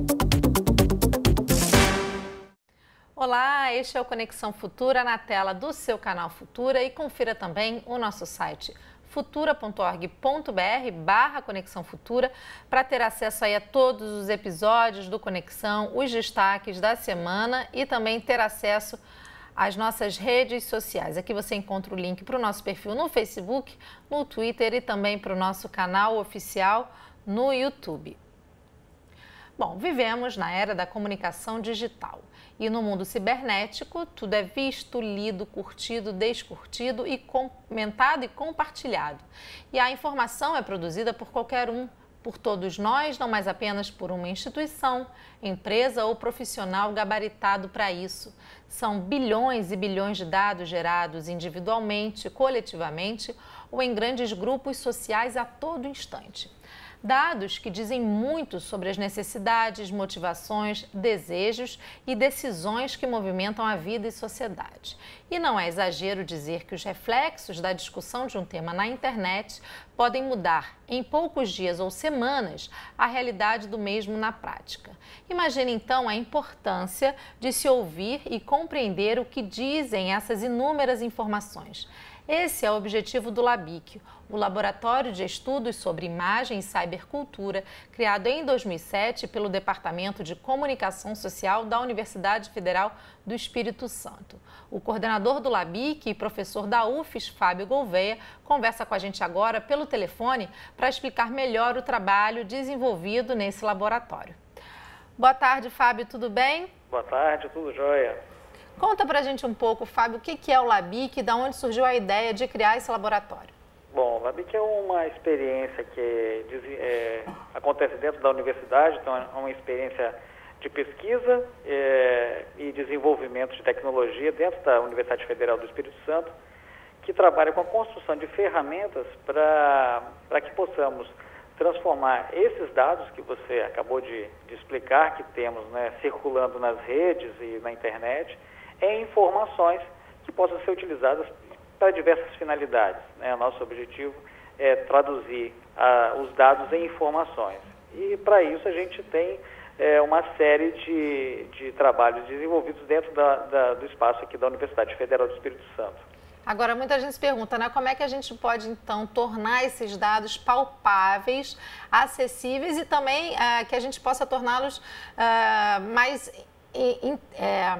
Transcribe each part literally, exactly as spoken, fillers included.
Olá, este é o Conexão Futura na tela do seu canal Futura e confira também o nosso site futura ponto org ponto br barra Conexão Futura para ter acesso aí a todos os episódios do Conexão, os destaques da semana e também ter acesso às nossas redes sociais. Aqui você encontra o link para o nosso perfil no Facebook, no Twitter e também para o nosso canal oficial no YouTube. Bom, vivemos na era da comunicação digital e no mundo cibernético tudo é visto, lido, curtido, descurtido e comentado e compartilhado. E a informação é produzida por qualquer um, por todos nós, não mais apenas por uma instituição, empresa ou profissional gabaritado para isso. São bilhões e bilhões de dados gerados individualmente, coletivamente ou em grandes grupos sociais a todo instante. Dados que dizem muito sobre as necessidades, motivações, desejos e decisões que movimentam a vida e sociedade. E não é exagero dizer que os reflexos da discussão de um tema na internet podem mudar em poucos dias ou semanas a realidade do mesmo na prática. Imagine então a importância de se ouvir e compreender o que dizem essas inúmeras informações. Esse é o objetivo do LABIC, o Laboratório de Estudos sobre Imagem e Cybercultura, criado em dois mil e sete pelo Departamento de Comunicação Social da Universidade Federal do Espírito Santo. O coordenador do LABIC e professor da U F E S, Fábio Gouveia, conversa com a gente agora pelo telefone para explicar melhor o trabalho desenvolvido nesse laboratório. Boa tarde, Fábio, tudo bem? Boa tarde, tudo jóia. Conta pra gente um pouco, Fábio, o que é o LABIC e de onde surgiu a ideia de criar esse laboratório? Bom, o LABIC é uma experiência que é, acontece dentro da universidade, então é uma experiência de pesquisa é, e desenvolvimento de tecnologia dentro da Universidade Federal do Espírito Santo, que trabalha com a construção de ferramentas para para que possamos transformar esses dados que você acabou de, de explicar, que temos, né, circulando nas redes e na internet, em informações que possam ser utilizadas para diversas finalidades, né? O nosso objetivo é traduzir ah, os dados em informações. E para isso a gente tem é, uma série de, de trabalhos desenvolvidos dentro da, da, do espaço aqui da Universidade Federal do Espírito Santo. Agora, muita gente se pergunta, né, como é que a gente pode, então, tornar esses dados palpáveis, acessíveis e também ah, que a gente possa torná-los ah, mais... In, é,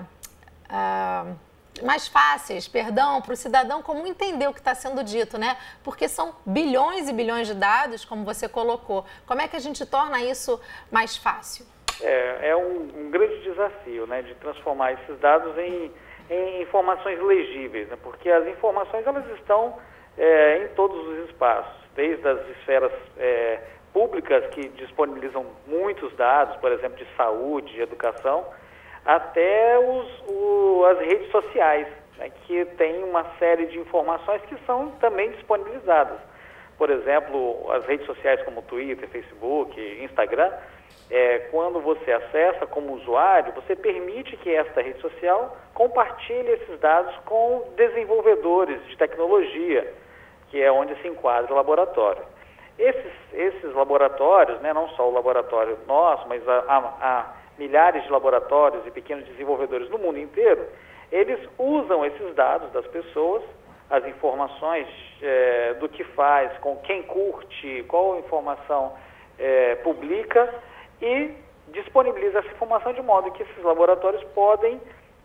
Uh, mais fáceis, perdão, para o cidadão comum entender o que está sendo dito, né? Porque são bilhões e bilhões de dados, como você colocou. Como é que a gente torna isso mais fácil? É, é um, um grande desafio, né, de transformar esses dados em, em informações legíveis, né? Porque as informações elas estão é, em todos os espaços, desde as esferas é, públicas que disponibilizam muitos dados, por exemplo, de saúde, de educação, até os, o, as redes sociais, né, que tem uma série de informações que são também disponibilizadas. Por exemplo, as redes sociais como Twitter, Facebook, Instagram, é, quando você acessa como usuário, você permite que esta rede social compartilhe esses dados com desenvolvedores de tecnologia, que é onde se enquadra o laboratório. Esses, esses laboratórios, né, não só o laboratório nosso, mas a, a, a milhares de laboratórios e pequenos desenvolvedores no mundo inteiro, eles usam esses dados das pessoas, as informações é, do que faz, com quem curte, qual informação é, publica e disponibiliza essa informação de modo que esses laboratórios podem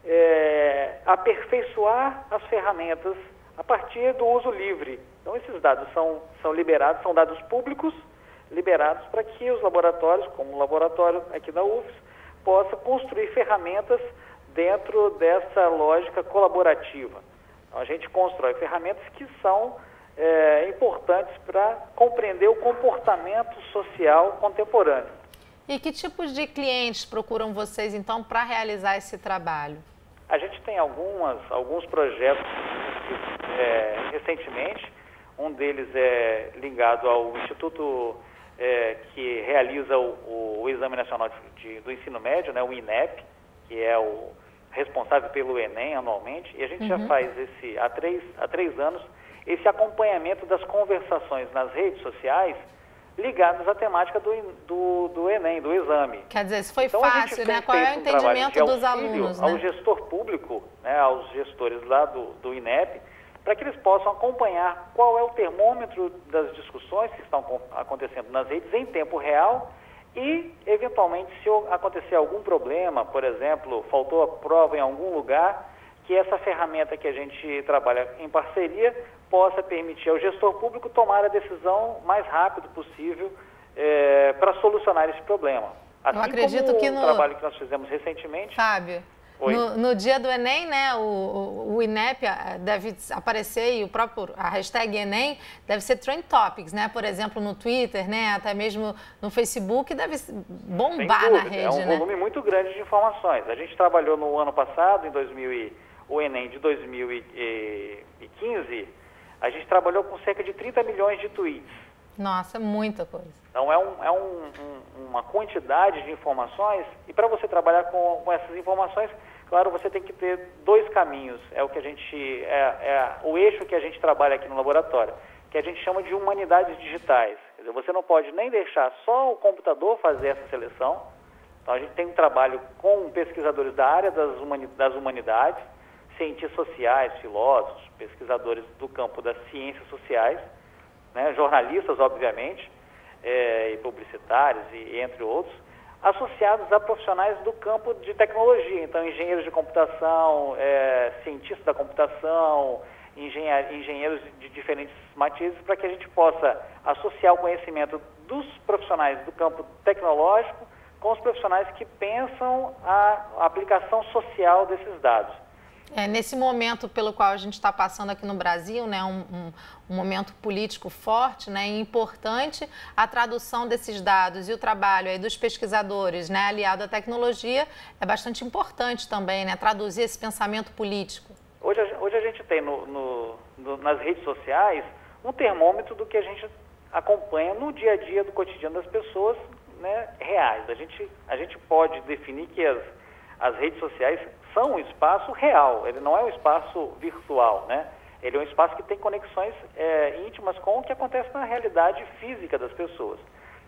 é, aperfeiçoar as ferramentas a partir do uso livre. Então esses dados são, são liberados, são dados públicos liberados para que os laboratórios, como o laboratório aqui da U F E S, possa construir ferramentas dentro dessa lógica colaborativa. Então, a gente constrói ferramentas que são é, importantes para compreender o comportamento social contemporâneo. E que tipos de clientes procuram vocês, então, para realizar esse trabalho? A gente tem algumas, alguns projetos é, recentemente. Um deles é ligado ao Instituto é, que realiza o, o Exame Nacional de, do Ensino Médio, né, o INEP, que é o responsável pelo Enem anualmente. E a gente uhum. já faz esse, há, três, há três anos esse acompanhamento das conversações nas redes sociais ligados à temática do, do, do Enem, do exame. Quer dizer, isso foi então, fácil, né? Qual é o entendimento dos alunos, né? Ao gestor público, né, aos gestores lá do, do INEP, para que eles possam acompanhar qual é o termômetro das discussões que estão acontecendo nas redes em tempo real e, eventualmente, se acontecer algum problema, por exemplo, faltou a prova em algum lugar, que essa ferramenta que a gente trabalha em parceria possa permitir ao gestor público tomar a decisão mais rápido possível é, para solucionar esse problema. Assim Eu acredito como que o no... trabalho que nós fizemos recentemente... Fábio, no, no dia do Enem, né, o, o, o INEP deve aparecer e o próprio, a hashtag Enem deve ser Trend Topics, né, por exemplo, no Twitter, né, até mesmo no Facebook, deve bombar na rede, é um né? volume muito grande de informações. A gente trabalhou no ano passado, em dois mil e o Enem de dois mil e quinze, a gente trabalhou com cerca de trinta milhões de tweets. Nossa, é muita coisa. Então, é, um, é um, um, uma quantidade de informações, e para você trabalhar com, com essas informações, claro, você tem que ter dois caminhos. É o que a gente, é, é o eixo que a gente trabalha aqui no laboratório, que a gente chama de humanidades digitais. Quer dizer, você não pode nem deixar só o computador fazer essa seleção. Então, a gente tem um trabalho com pesquisadores da área das, humani das humanidades, cientistas sociais, filósofos, pesquisadores do campo das ciências sociais, né, jornalistas, obviamente, é, e publicitários, e, entre outros, associados a profissionais do campo de tecnologia. Então, engenheiros de computação, é, cientistas da computação, engenhe engenheiros de diferentes matizes, para que a gente possa associar o conhecimento dos profissionais do campo tecnológico com os profissionais que pensam a aplicação social desses dados. É, nesse momento pelo qual a gente está passando aqui no Brasil, né, um, um, um momento político forte, né, e importante, a tradução desses dados e o trabalho aí dos pesquisadores, né, aliado à tecnologia, é bastante importante também, né, traduzir esse pensamento político. Hoje, hoje a gente tem no, no, no, nas redes sociais um termômetro do que a gente acompanha no dia a dia do cotidiano das pessoas, né, reais. A gente, a gente pode definir que as, as redes sociais são um espaço real, ele não é um espaço virtual, né? Ele é um espaço que tem conexões é, íntimas com o que acontece na realidade física das pessoas.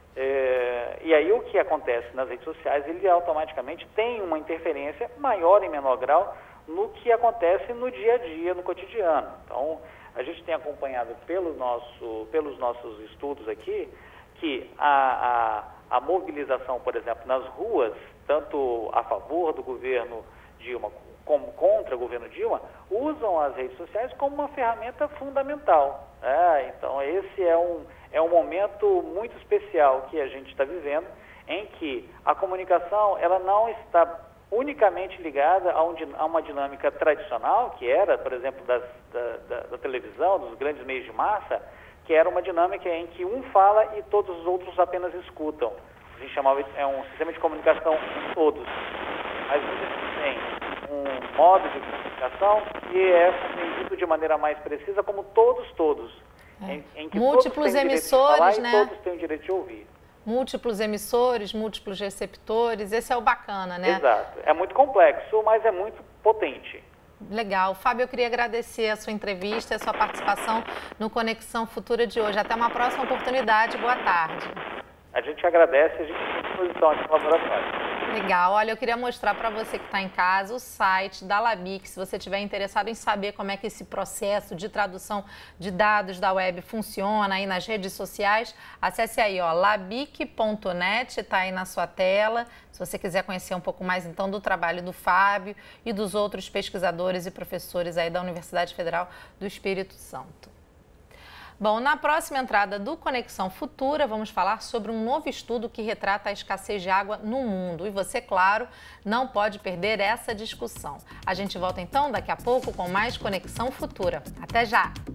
É, e aí o que acontece nas redes sociais, ele automaticamente tem uma interferência maior em menor grau no que acontece no dia a dia, no cotidiano. Então, a gente tem acompanhado pelo nosso, pelos nossos estudos aqui que a, a, a mobilização, por exemplo, nas ruas, tanto a favor do governo Dilma como contra o governo Dilma, usam as redes sociais como uma ferramenta fundamental. É, então, esse é um, é um momento muito especial que a gente está vivendo, em que a comunicação ela não está unicamente ligada a, um, a uma dinâmica tradicional, que era, por exemplo, das, da, da, da televisão, dos grandes meios de massa, que era uma dinâmica em que um fala e todos os outros apenas escutam. A gente chamava, é um sistema de comunicação com todos. Mas hoje a gente tem um modo de comunicação que é compreendido de maneira mais precisa como todos, todos. É. Em, em que múltiplos todos têm emissores, direito de falar, né? E todos têm o direito de ouvir. Múltiplos emissores, múltiplos receptores, esse é o bacana, né? Exato. É muito complexo, mas é muito potente. Legal. Fábio, eu queria agradecer a sua entrevista e a sua participação no Conexão Futura de hoje. Até uma próxima oportunidade. Boa tarde. A gente agradece, a gente tem disposição aqui no laboratório. Legal. Olha, eu queria mostrar para você que está em casa o site da Labic. Se você estiver interessado em saber como é que esse processo de tradução de dados da web funciona aí nas redes sociais, acesse aí, ó, labic ponto net, está aí na sua tela. Se você quiser conhecer um pouco mais, então, do trabalho do Fábio e dos outros pesquisadores e professores aí da Universidade Federal do Espírito Santo. Bom, na próxima entrada do Conexão Futura, vamos falar sobre um novo estudo que retrata a escassez de água no mundo. E você, claro, não pode perder essa discussão. A gente volta então daqui a pouco com mais Conexão Futura. Até já!